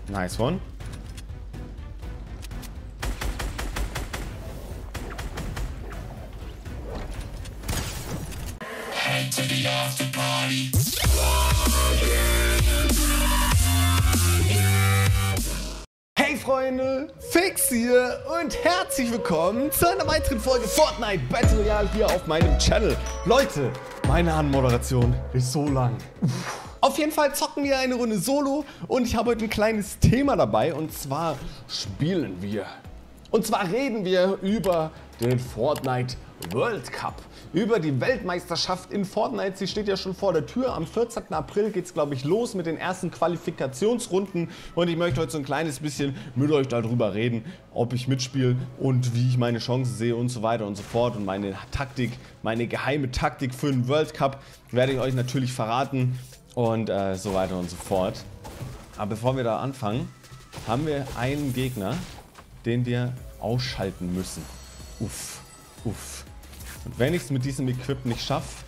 Nice one. Hey Freunde, Fix hier und herzlich willkommen zu einer weiteren Folge Fortnite Battle Royale hier auf meinem Channel. Leute, meine Anmoderation ist so lang. Auf jeden Fall zocken wir eine Runde Solo und ich habe heute ein kleines Thema dabei und zwar spielen wir. Und zwar reden wir über den Fortnite World Cup. Über die Weltmeisterschaft in Fortnite. Sie steht ja schon vor der Tür. Am 14. April geht es, glaube ich, los mit den ersten Qualifikationsrunden. Und ich möchte heute so ein kleines bisschen mit euch darüber reden, ob ich mitspiele und wie ich meine Chancen sehe und so weiter und so fort. Und meine Taktik, meine geheime Taktik für den World Cup werde ich euch natürlich verraten und so weiter und so fort. Aber bevor wir da anfangen, haben wir einen Gegner, den wir ausschalten müssen. Uff, uff. Und wenn ich es mit diesem Equip nicht schaffe,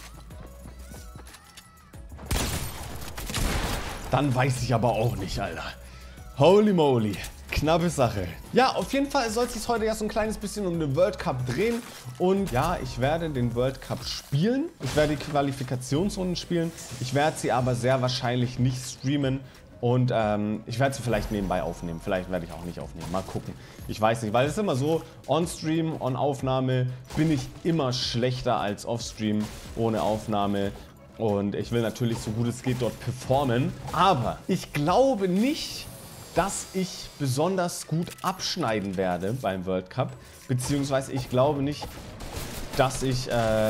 dann weiß ich aber auch nicht, Alter. Holy moly. Knappe Sache. Ja, auf jeden Fall soll es sich heute ja so ein kleines bisschen um den World Cup drehen. Und ja, ich werde den World Cup spielen. Ich werde die Qualifikationsrunden spielen. Ich werde sie aber sehr wahrscheinlich nicht streamen. Und ich werde sie vielleicht nebenbei aufnehmen. Vielleicht werde ich auch nicht aufnehmen. Mal gucken. Ich weiß nicht, weil es ist immer so, on-Stream, on-Aufnahme bin ich immer schlechter als off-Stream ohne Aufnahme. Und ich will natürlich so gut es geht dort performen. Aber ich glaube nicht, dass ich besonders gut abschneiden werde beim World Cup. Beziehungsweise ich glaube nicht, dass ich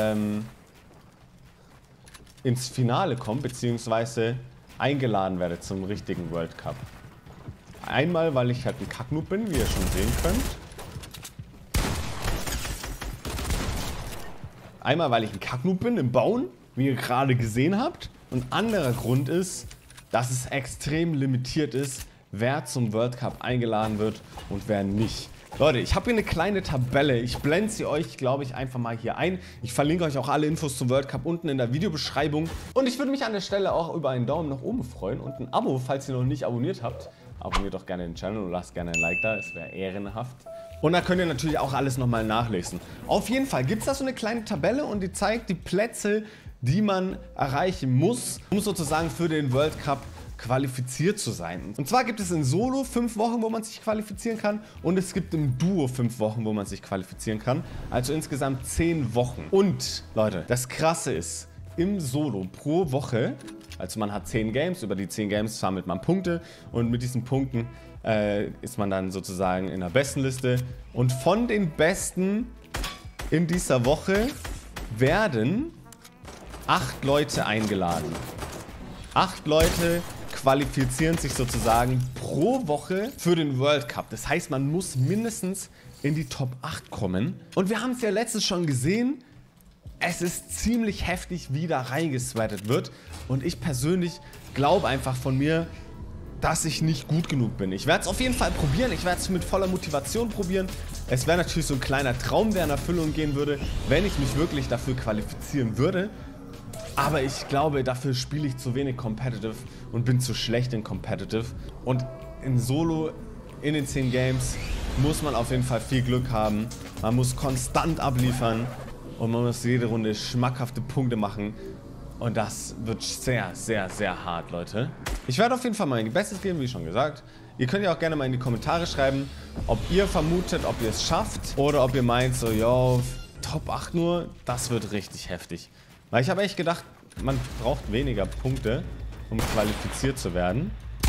ins Finale komme, beziehungsweise eingeladen werde zum richtigen World Cup. Einmal, weil ich halt ein Kacknoob bin, wie ihr schon sehen könnt. Einmal, weil ich ein Kacknoob bin im Bauen, wie ihr gerade gesehen habt. Und anderer Grund ist, dass es extrem limitiert ist, wer zum World Cup eingeladen wird und wer nicht. Leute, ich habe hier eine kleine Tabelle. Ich blende sie euch, glaube ich, einfach mal hier ein. Ich verlinke euch auch alle Infos zum World Cup unten in der Videobeschreibung. Und ich würde mich an der Stelle auch über einen Daumen nach oben freuen und ein Abo, falls ihr noch nicht abonniert habt. Abonniert doch gerne den Channel und lasst gerne ein Like da, es wäre ehrenhaft. Und da könnt ihr natürlich auch alles nochmal nachlesen. Auf jeden Fall gibt es da so eine kleine Tabelle und die zeigt die Plätze, die man erreichen muss, um sozusagen für den World Cup qualifiziert zu sein. Und zwar gibt es in Solo 5 Wochen, wo man sich qualifizieren kann und es gibt im Duo 5 Wochen, wo man sich qualifizieren kann. Also insgesamt 10 Wochen. Und Leute, das Krasse ist, im Solo pro Woche, also man hat 10 Games, über die 10 Games sammelt man Punkte und mit diesen Punkten ist man dann sozusagen in der Bestenliste. Und von den Besten in dieser Woche werden 8 Leute eingeladen. 8 Leute qualifizieren sich sozusagen pro Woche für den World Cup. Das heißt, man muss mindestens in die Top 8 kommen. Und wir haben es ja letztens schon gesehen, es ist ziemlich heftig, wie da reingesweatet wird. Und ich persönlich glaube einfach von mir, dass ich nicht gut genug bin. Ich werde es auf jeden Fall probieren. Ich werde es mit voller Motivation probieren. Es wäre natürlich so ein kleiner Traum, der in Erfüllung gehen würde, wenn ich mich wirklich dafür qualifizieren würde. Aber ich glaube, dafür spiele ich zu wenig Competitive und bin zu schlecht in Competitive. Und in Solo, in den 10 Games, muss man auf jeden Fall viel Glück haben. Man muss konstant abliefern und man muss jede Runde schmackhafte Punkte machen. Und das wird sehr, sehr, sehr hart, Leute. Ich werde auf jeden Fall mein Bestes geben, wie schon gesagt. Ihr könnt ja auch gerne mal in die Kommentare schreiben, ob ihr vermutet, ob ihr es schafft oder ob ihr meint, so, yo, Top 8 nur, das wird richtig heftig. Weil ich habe echt gedacht, man braucht weniger Punkte, um qualifiziert zu werden.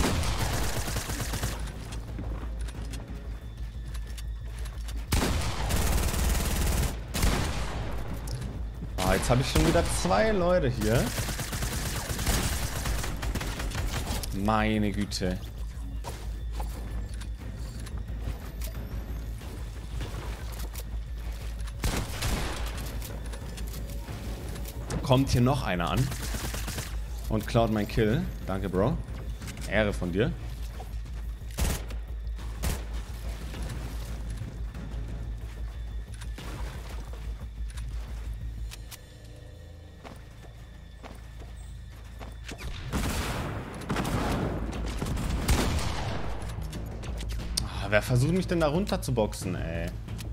Oh, jetzt habe ich schon wieder 2 Leute hier. Meine Güte. Kommt hier noch einer an und klaut mein Kill. Danke, Bro. Ehre von dir. wer versucht mich denn da runter zu boxen, ey?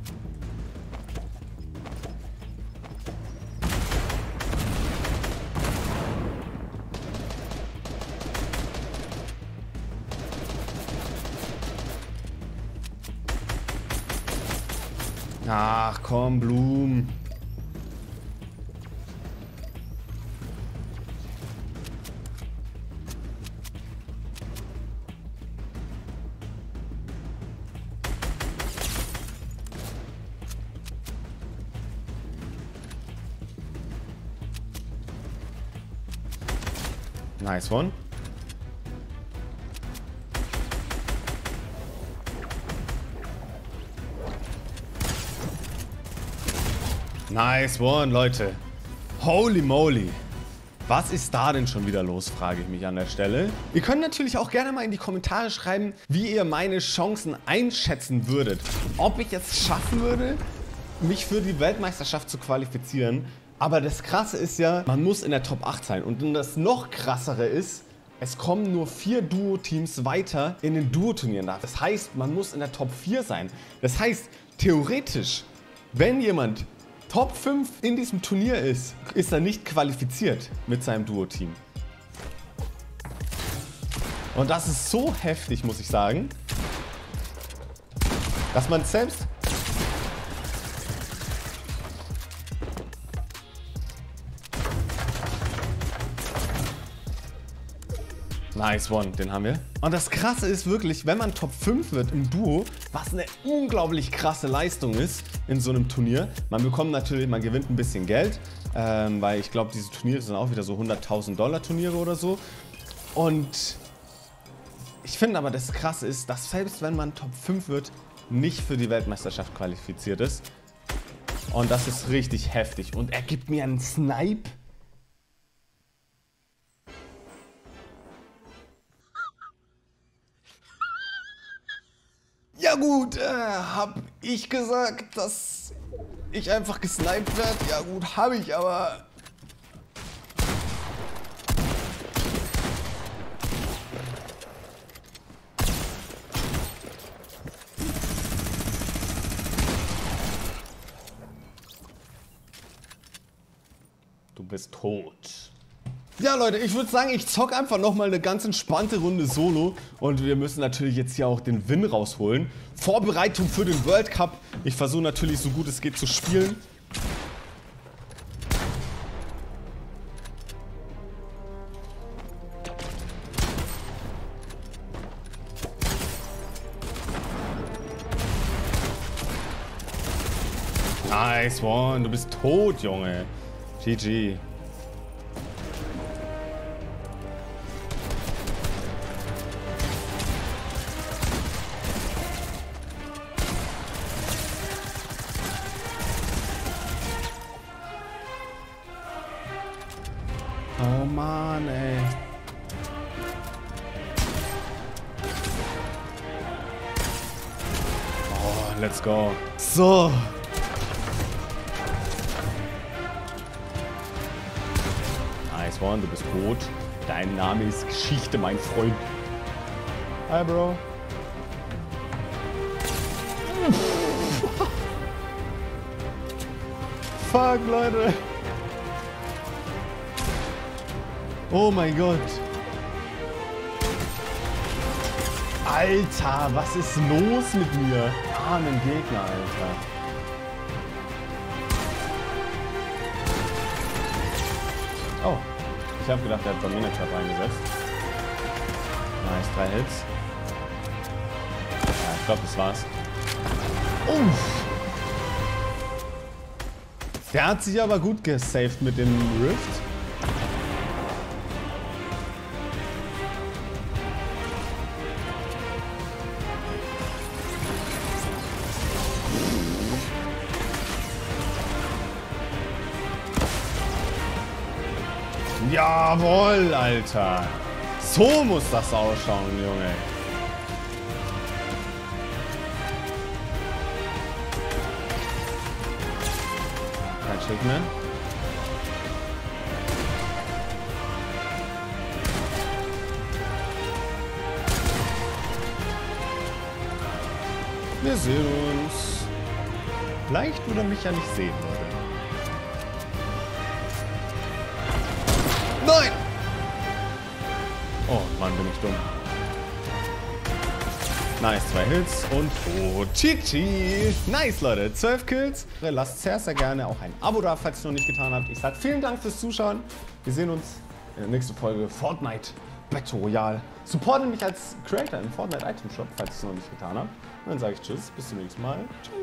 Ach komm, Blum. Nice one. Nice one, Leute. Holy moly. Was ist da denn schon wieder los, frage ich mich an der Stelle. Ihr könnt natürlich auch gerne mal in die Kommentare schreiben, wie ihr meine Chancen einschätzen würdet. Ob ich es schaffen würde, mich für die Weltmeisterschaft zu qualifizieren. Aber das Krasse ist ja, man muss in der Top 8 sein. Und das noch Krassere ist, es kommen nur 4 Duo-Teams weiter in den Duo-Turnieren. Das heißt, man muss in der Top 4 sein. Das heißt, theoretisch, wenn jemand Top 5 in diesem Turnier ist er nicht qualifiziert mit seinem Duo-Team. Und das ist so heftig, muss ich sagen, dass man selbst... Nice one, den haben wir. Und das Krasse ist wirklich, wenn man Top 5 wird im Duo, was eine unglaublich krasse Leistung ist in so einem Turnier. Man bekommt natürlich, man gewinnt ein bisschen Geld, weil ich glaube, diese Turniere sind auch wieder so 100.000 Dollar Turniere oder so. Und ich finde aber, das Krasse ist, dass selbst wenn man Top 5 wird, nicht für die Weltmeisterschaft qualifiziert ist. Und das ist richtig heftig. Und er gibt mir einen Snipe. Ja gut, hab ich gesagt, dass ich einfach gesniped werde? Ja gut, habe ich, aber... Du bist tot. Ja Leute, ich würde sagen, ich zock einfach nochmal eine ganz entspannte Runde Solo und wir müssen natürlich jetzt hier auch den Win rausholen. Vorbereitung für den World Cup. Ich versuche natürlich so gut es geht zu spielen. Nice one, du bist tot, Junge. GG. Oh Mann, ey. Oh, let's go. So. Nice one, du bist tot. Dein Name ist Geschichte, mein Freund. Hi, Bro. Fuck, Leute. Oh mein Gott. Alter, was ist los mit mir? Armen Gegner, Alter. Oh, ich habe gedacht, er hat Dominator eingesetzt. Nice, 3 Hits. Ja, ich glaube, das war's. Uff. Der hat sich aber gut gesaved mit dem Rift. Jawohl, Alter. So muss das ausschauen, Junge. Kein Schild mehr. Wir sehen uns. Vielleicht würde er mich ja nicht sehen, Leute. Nein! Oh Mann, bin ich dumm. Nice, 2 Hits und oh, Chichi. Nice, Leute, 12 Kills. Lasst sehr, sehr gerne auch ein Abo da, falls ihr es noch nicht getan habt. Ich sage vielen Dank fürs Zuschauen. Wir sehen uns in der nächsten Folge Fortnite Battle Royale. Supportet mich als Creator im Fortnite Item Shop, falls ihr es noch nicht getan habt. Und dann sage ich Tschüss, bis zum nächsten Mal. Tschüss.